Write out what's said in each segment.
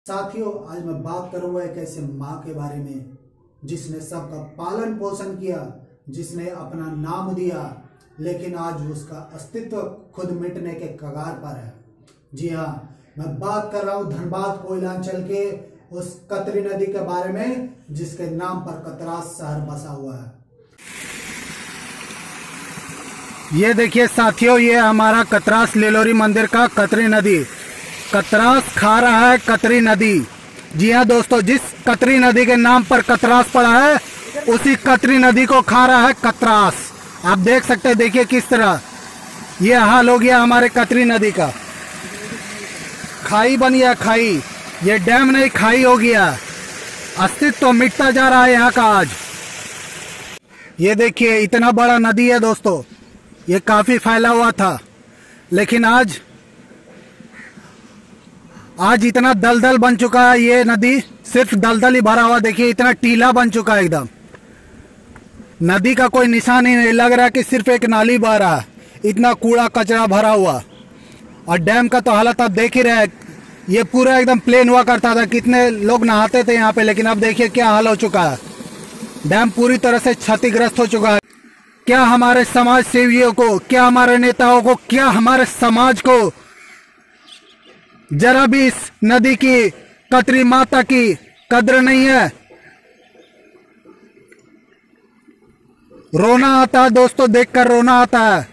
साथियों, आज मैं बात करूंगा एक ऐसे माँ के बारे में जिसने सबका पालन पोषण किया, जिसने अपना नाम दिया, लेकिन आज उसका अस्तित्व खुद मिटने के कगार पर है। जी हाँ, मैं बात कर रहा हूँ धनबाद कोयलांचल के उस कतरी नदी के बारे में जिसके नाम पर कतरास शहर बसा हुआ है। ये देखिए साथियों, ये हमारा कतरास लिलोरी मंदिर का कतरी नदी। कतरास खा रहा है कतरी नदी। जी हाँ दोस्तों, जिस कतरी नदी के नाम पर कतरास पड़ा है उसी कतरी नदी को खा रहा है कतरास। आप देख सकते हैं, देखिए किस तरह ये हाल हो गया हमारे कतरी नदी का। खाई बन गया खाई, ये डैम नहीं खाई हो गया। अस्तित्व तो मिटता जा रहा है यहाँ का। आज ये देखिए इतना बड़ा नदी है दोस्तों, ये काफी फैला हुआ था, लेकिन आज इतना दलदल बन चुका है। ये नदी सिर्फ दलदल ही भरा हुआ, देखिए इतना टीला बन चुका है एकदम। नदी का कोई निशान ही नहीं, लग रहा है कि सिर्फ एक नाली बह रहा है। इतना कूड़ा कचरा भरा हुआ। और डैम का तो हालत आप देख ही रहे हैं, ये पूरा एकदम प्लेन हुआ करता था, कितने लोग नहाते थे यहाँ पे, लेकिन अब देखिए क्या हाल हो चुका है। डैम पूरी तरह से क्षतिग्रस्त हो चुका है। क्या हमारे समाज सेवियों को, क्या हमारे नेताओं को, क्या हमारे समाज को जरा भी इस नदी की, कतरी माता की कद्र नहीं है। रोना आता है दोस्तों, देखकर रोना आता है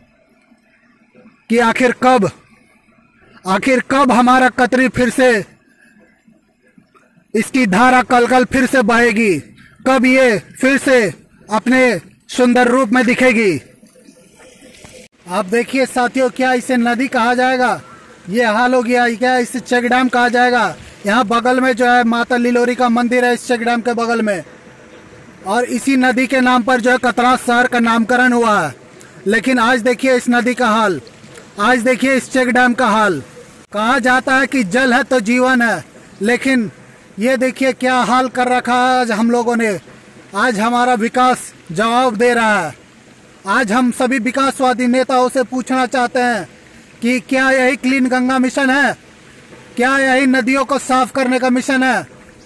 कि आखिर कब हमारा कतरी फिर से, इसकी धारा कलकल फिर से बहेगी, कब ये फिर से अपने सुंदर रूप में दिखेगी। आप देखिए साथियों, क्या इसे नदी कहा जाएगा? ये हाल हो गया। क्या इसे चेक डैम कहा जाएगा? यहाँ बगल में जो है माता लिलोरी का मंदिर है, इस चेक डैम के बगल में, और इसी नदी के नाम पर जो है कतरास शहर का नामकरण हुआ है। लेकिन आज देखिए इस नदी का हाल, आज देखिए इस चेक डैम का हाल। कहा जाता है कि जल है तो जीवन है, लेकिन ये देखिए क्या हाल कर रखा है आज हम लोगों ने। आज हमारा विकास जवाब दे रहा है। आज हम सभी विकासवादी नेताओं से पूछना चाहते हैं कि क्या यही क्लीन गंगा मिशन है? क्या यही नदियों को साफ करने का मिशन है?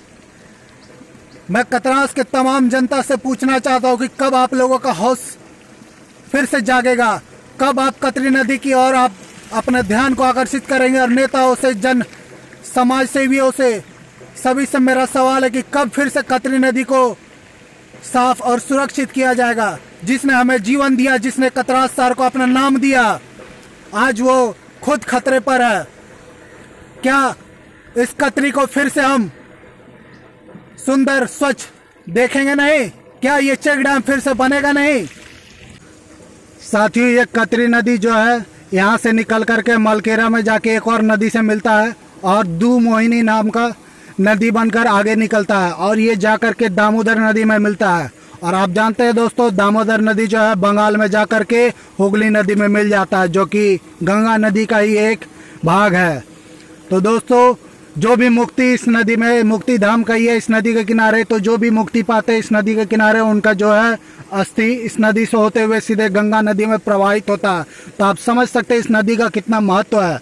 मैं कतरास के तमाम जनता से पूछना चाहता हूं कि कब आप लोगों का होश फिर से जागेगा, कब आप कतरी नदी की ओर आप अपने ध्यान को आकर्षित करेंगे। और नेताओं से, जन समाज सेवियों से, सभी से मेरा सवाल है कि कब फिर से कतरी नदी को साफ और सुरक्षित किया जाएगा। जिसने हमें जीवन दिया, जिसने कतरास शहर को अपना नाम दिया, आज वो खुद खतरे पर है। क्या इस कतरी को फिर से हम सुंदर स्वच्छ देखेंगे नहीं? क्या ये चेक डैम फिर से बनेगा नहीं? साथियों, ये कतरी नदी जो है यहाँ से निकल करके मलकेरा में जाके एक और नदी से मिलता है और दू मोहिनी नाम का नदी बनकर आगे निकलता है, और ये जाकर के दामोदर नदी में मिलता है। और आप जानते हैं दोस्तों, दामोदर नदी जो है बंगाल में जाकर के हुगली नदी में मिल जाता है, जो कि गंगा नदी का ही एक भाग है। तो दोस्तों, जो भी मुक्ति इस नदी में, मुक्ति धाम का ही है इस नदी के किनारे, तो जो भी मुक्ति पाते हैं इस नदी के किनारे, उनका जो है अस्थि इस नदी से होते हुए सीधे गंगा नदी में प्रवाहित होता है। तो आप समझ सकते हैं इस नदी का कितना महत्व है।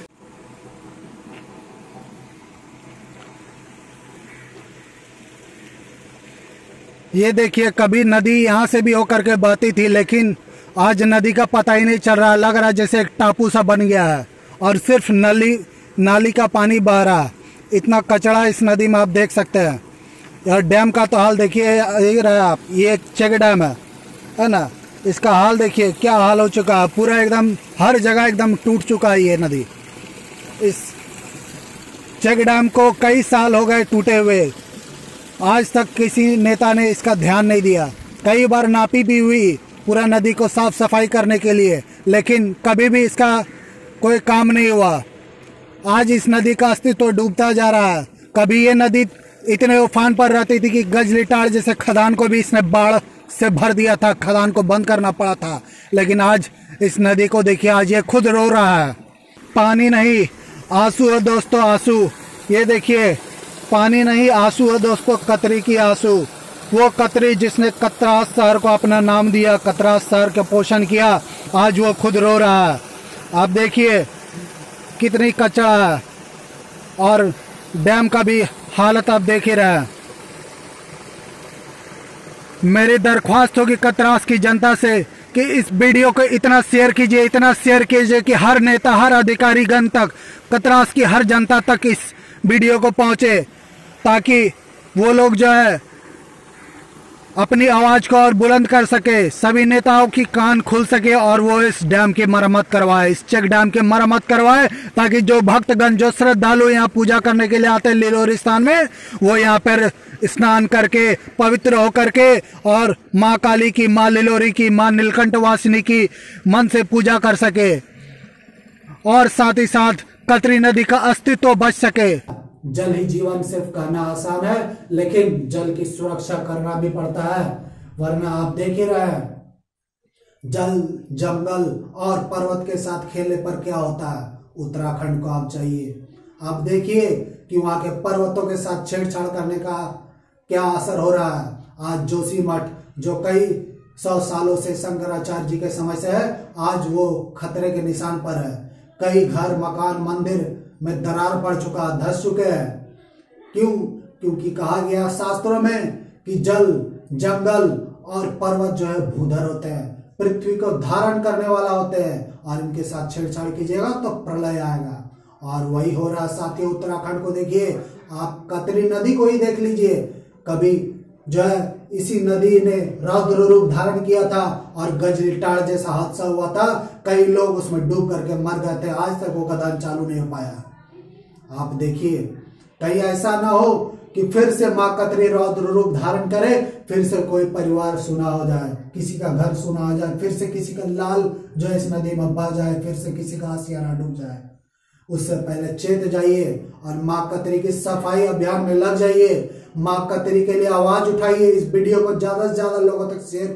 ये देखिए, कभी नदी यहाँ से भी होकर के बहती थी, लेकिन आज नदी का पता ही नहीं चल रहा। लग रहा है जैसे एक टापू सा बन गया है और सिर्फ नाली का पानी बह रहा है। इतना कचरा इस नदी में आप देख सकते हैं। यार डैम का तो हाल देखिए, यही रहा आप, ये चेक डैम है ना, इसका हाल देखिए क्या हाल हो चुका है। पूरा एकदम हर जगह एकदम टूट चुका है ये नदी। इस चेक डैम को कई साल हो गए टूटे हुए, आज तक किसी नेता ने इसका ध्यान नहीं दिया। कई बार नापी भी हुई पूरा नदी को साफ सफाई करने के लिए, लेकिन कभी भी इसका कोई काम नहीं हुआ। आज इस नदी का अस्तित्व डूबता जा रहा है। कभी ये नदी इतने उफान पर रहती थी कि गजलिटाड़ जैसे खदान को भी इसने बाढ़ से भर दिया था, खदान को बंद करना पड़ा था। लेकिन आज इस नदी को देखिए, आज ये खुद रो रहा है। पानी नहीं, आंसू है दोस्तों, आंसू। ये देखिए, पानी नहीं, आंसू है दोस्तों, कतरी की आंसू। वो कतरी जिसने कतरास शहर को अपना नाम दिया, कतरास शहर का पोषण किया, आज वो खुद रो रहा है। आप देखिए कितनी कचरा है। और डैम का भी हालत आप देख ही रहे हैं। मेरी दरख्वास्त होगी कतरास की जनता से कि इस वीडियो को इतना शेयर कीजिए कि हर नेता, हर अधिकारीगण तक, कतरास की हर जनता तक इस वीडियो को पहुंचे, ताकि वो लोग जो है अपनी आवाज को और बुलंद कर सके, सभी नेताओं की कान खुल सके और वो इस डैम की मरम्मत करवाए, इस चेक डैम की मरम्मत करवाए, ताकि जो भक्तगण, जो श्रद्धालु यहाँ पूजा करने के लिए आते हैं लिलोरिस्तान में, वो यहाँ पर स्नान करके पवित्र होकर के और माँ काली की, माँ लिलोरी की, माँ नीलकंठ वासिनी की मन से पूजा कर सके और साथ ही साथ कतरी नदी का अस्तित्व बच सके। जल ही जीवन सिर्फ कहना आसान है, लेकिन जल की सुरक्षा करना भी पड़ता है, वरना आप देख ही रहे हैं जल, जंगल और पर्वत के साथ खेलने पर क्या होता है। उत्तराखंड को आप चाहिए, आप देखिए कि वहां के पर्वतों के साथ छेड़छाड़ करने का क्या असर हो रहा है। आज जोशीमठ, जो कई 100 सालों से शंकराचार्य जी के समय से है, आज वो खतरे के निशान पर है। कई घर, मकान, मंदिर में दरार पड़ चुका, धस चुके हैं। क्यों? क्योंकि कहा गया शास्त्रों में कि जल, जंगल और पर्वत जो है भूधर होते हैं, पृथ्वी को धारण करने वाला होते हैं, और इनके साथ छेड़छाड़ कीजिएगा तो प्रलय आएगा। और वही हो रहा साथियों। उत्तराखंड को देखिए, आप कतरी नदी को ही देख लीजिए, कभी जो है इसी नदी ने रौद्र रूप धारण किया था और गजरीटाड़ जैसा हादसा हुआ था, कई लोग उसमें डूब करके मर गए थे, आज तक वो खदान चालू नहीं हो पाया। आप देखिए, कहीं ऐसा ना हो कि फिर से माँ कतरी रौद्र रूप धारण करे, फिर से कोई परिवार सुना हो जाए, किसी का घर सुना हो जाए, फिर से किसी का लाल जो है इस नदी में बह जाए, फिर से किसी का आशियाना डूब जाए। उससे पहले चेत जाइए और माँ कतरी की सफाई अभियान में लग जाइए। माँ कतरी के लिए आवाज उठाइए। इस वीडियो को ज्यादा से ज्यादा लोगों तक शेयर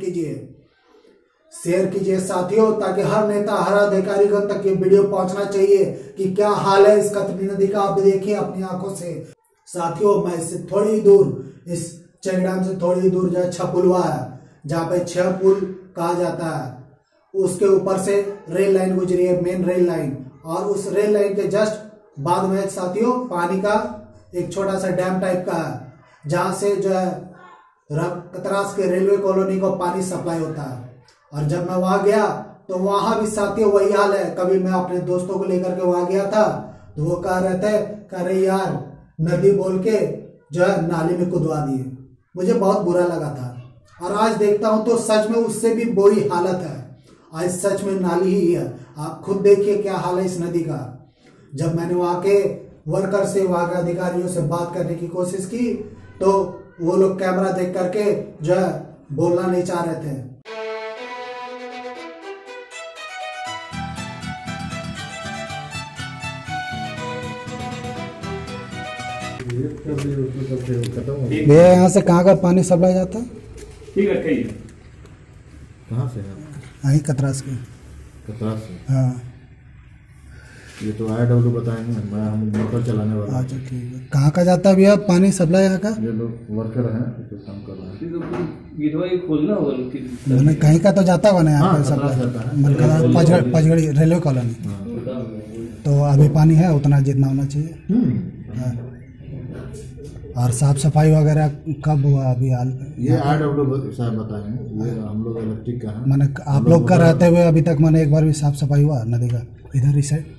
कीजिए साथियों, ताकि हर नेता, हर अधिकारी तक ये वीडियो पहुंचना चाहिए कि क्या हाल है इस कतरी नदी का। आप देखिए अपनी आंखों से साथियों। मैं इससे थोड़ी दूर, इस चेक डैम से थोड़ी दूर जो है छपुलवा है, जहाँ पे 6 पुल कहा जाता है, उसके ऊपर से रेल लाइन गुजरी है, मेन रेल लाइन, और उस रेल लाइन के जस्ट बाद में साथियों पानी का एक छोटा सा डैम टाइप का है, जहां से जो है कतरास के रेलवे कॉलोनी को पानी सप्लाई होता है। और जब मैं वहां गया तो वहां भी साथियों वही हाल है। कभी मैं अपने दोस्तों को लेकर के वहां गया था तो वो कह रहे थे, कह रहे यार नदी बोल के जो है नाली में कुदवा दिए। मुझे बहुत बुरा लगा था, और आज देखता हूं तो सच में उससे भी बुरी हालत है। आज सच में नाली ही है। आप खुद देखिए क्या हाल है इस नदी का। जब मैंने वहां के वर्कर से, वहां के अधिकारियों से बात करने की कोशिश की तो वो लोग कैमरा देख करके जो है बोलना नहीं चाह रहे थे। भैया यहाँ से कहाँ का पानी सप्लाई जाता है? ठीक है, ठीक है। कहाँ से है? यहीं कतरास के। कतरास से? हाँ। ये तो IW बताएंगे, मैं हम मोटर चलाने वाला। अच्छा ठीक है। कहाँ का जाता है भैया पानी सप्लाई यहाँ का? ये लोग वर्कर हैं तो काम कर रहे हैं। खोलना होगा, मैंने कहीं का तो जाता होगा ना यहाँ पे सप्लाई, पचगड़ी रेलवे कॉलोनी। तो अभी पानी है उतना जितना होना चाहिए। और साफ सफाई वगैरह कब हुआ अभी हाल? ये IW साहब बताएंगे, ये हम लोग इलेक्ट्रिक का है। मैंने आप लोग का रहते हुए अभी तक मैंने एक बार भी साफ सफाई हुआ नदी का इधर इस साइड?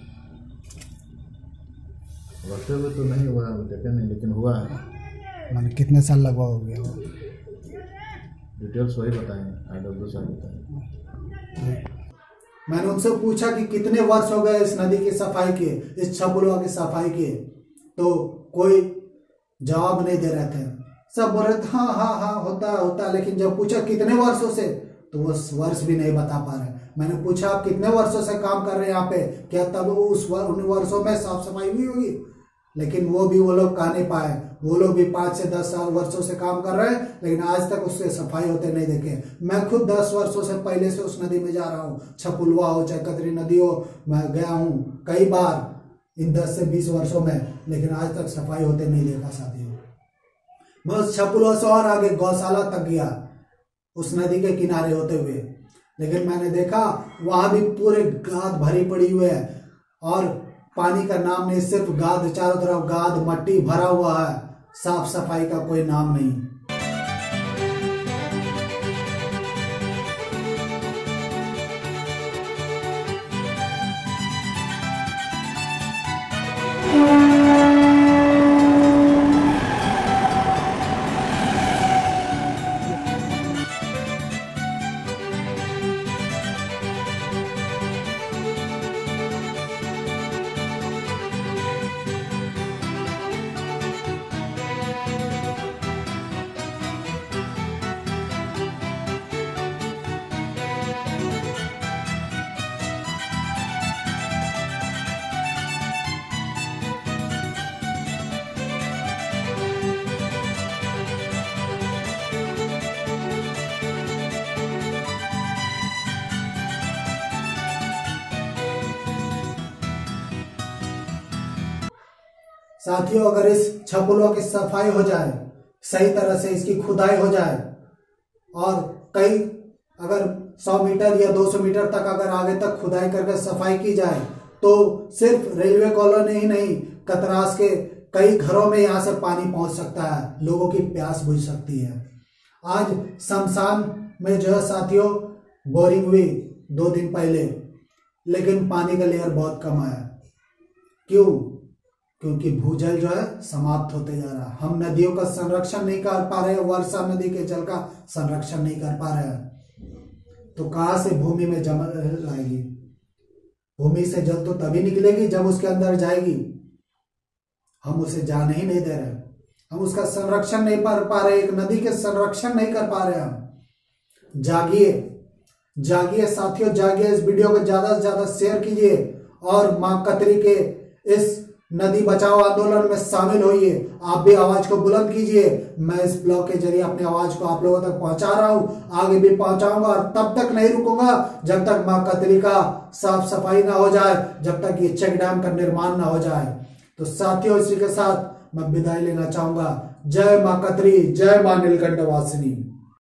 रहते हुए तो नहीं हुआ, देखे नहीं, लेकिन हुआ है। मैंने कितने साल लगभग हो गया वो? डिटेल्स वही बताएंगे, IW साहब बताएंगे। मैंने उनसे पूछा कि कितने वर्ष हो गए इस नदी की सफाई के, इस छपुलवा की सफाई के, तो कोई जवाब नहीं दे रहे थे। सब बोल रहे थे हाँ हाँ हाँ होता है, लेकिन जब पूछा कितने वर्षों से तो वो वर्ष भी नहीं बता पा रहे। मैंने पूछा आप कितने वर्षों से काम कर रहे हैं यहाँ पे, क्या तब उन वर्षों में साफ सफाई हुई होगी? लेकिन वो लोग कह नहीं पाए। वो लोग भी 5 से 10 वर्षों से काम कर रहे हैं, लेकिन आज तक उससे सफाई होते नहीं देखे। मैं खुद 10 वर्षों से पहले से उस नदी में जा रहा हूँ, छपुलवा हो चाहे कतरी नदी हो, मैं गया हूँ कई बार इन 10 से 20 वर्षों में, लेकिन आज तक सफाई होते नहीं देखा साथियों। मैं उस छपुलवा से और आगे गौशाला तक गया उस नदी के किनारे होते हुए, लेकिन मैंने देखा वहां भी पूरे गाद भरी पड़ी हुई है और पानी का नाम नहीं, सिर्फ गाद, चारों तरफ गाद मट्टी भरा हुआ है, साफ सफाई का कोई नाम नहीं। साथियों, अगर इस छपुलों की सफाई हो जाए, सही तरह से इसकी खुदाई हो जाए और कई अगर 100 मीटर या 200 मीटर तक अगर आगे तक खुदाई करके सफाई की जाए तो सिर्फ रेलवे कॉलोनी ही नहीं, कतरास के कई घरों में यहाँ से पानी पहुंच सकता है, लोगों की प्यास बुझ सकती है। आज शमशान में जो है साथियों बोरिंग हुई 2 दिन पहले, लेकिन पानी का लेयर बहुत कम आया। क्यों? क्योंकि भूजल जो है समाप्त होते जा रहा है। हम नदियों का संरक्षण नहीं कर पा रहे, वर्षा नदी के जल का संरक्षण नहीं कर पा रहे हैं, तो कहां से भूमि में जमा लाएगी? भूमि से जल तो तभी निकलेगी जब उसके अंदर जाएगी। हम उसे जाने ही नहीं दे रहे, हम उसका संरक्षण नहीं कर पा रहे, एक नदी के संरक्षण नहीं कर पा रहे हम। जागिए, जागिए साथियों, जागिए। इस वीडियो को ज्यादा से ज्यादा शेयर कीजिए और मां कतरी के इस नदी बचाओ आंदोलन में शामिल होइए। आप भी आवाज को बुलंद कीजिए। मैं इस ब्लॉग के जरिए अपनी आवाज को आप लोगों तक पहुंचा रहा हूं, आगे भी पहुंचाऊंगा और तब तक नहीं रुकूंगा जब तक मां कतरी का साफ सफाई ना हो जाए, जब तक ये चेक डैम का निर्माण ना हो जाए। तो साथियों, इसी के साथ मैं विदाई लेना चाहूंगा। जय मां कतरी, जय मां नीलकंठ वासिनी।